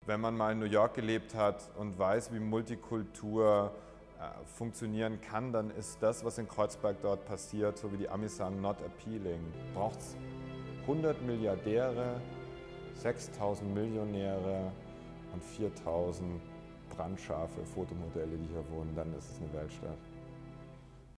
Wenn man mal in New York gelebt hat und weiß, wie Multikultur funktionieren kann, dann ist das, was in Kreuzberg dort passiert, so wie die Amis sagen, not appealing. Braucht es 100 Milliardäre, 6000 Millionäre und 4000 brandscharfe Fotomodelle, die hier wohnen, dann ist es eine Weltstadt.